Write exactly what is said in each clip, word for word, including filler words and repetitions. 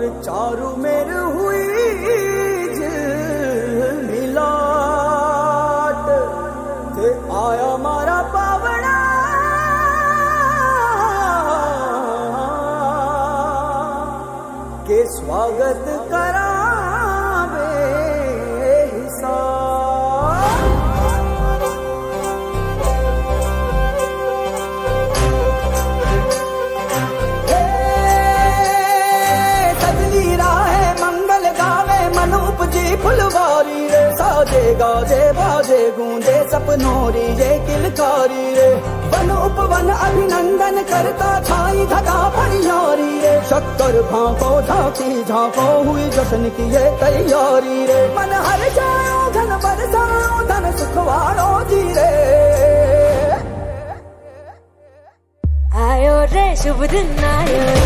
चारू मेर हुई मिलाट ते आया मारा पावना के स्वागत करावे फुलवारी रे साजे गाजे बाजे गूंजे सपनोरी रे किलकारी रे वन उपवन अभिनंदन करता छाई घटा परियारी रे शक्कर भांको झांकी झांको हुई जश्न की ये तैयारी रे मन हर जाओ धन बरसाओ धन सुखवाड़ो जी रे आयो रे शुभ दिन आयो रे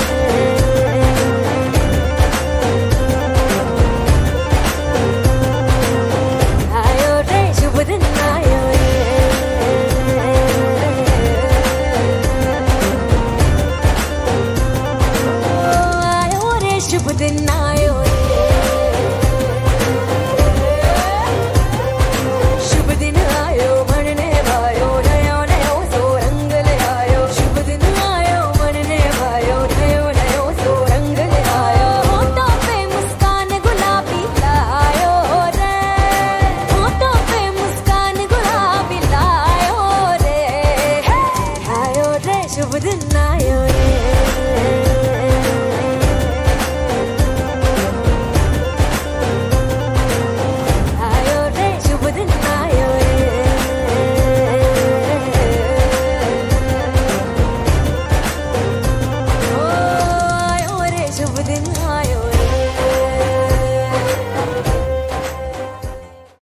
शुभ दिन आयो रे शुभ दिन आयो बनने भायो नयो नयो सो रंग ले आयो शुभ दिन आयो बनने भायो नयो नयो सो रंग ले आयो होठों पे मुस्कान गुलाबी लायो रे होठों पे मुस्कान गुलाबी लायो रे आयो रे शुभ दिन आयो रे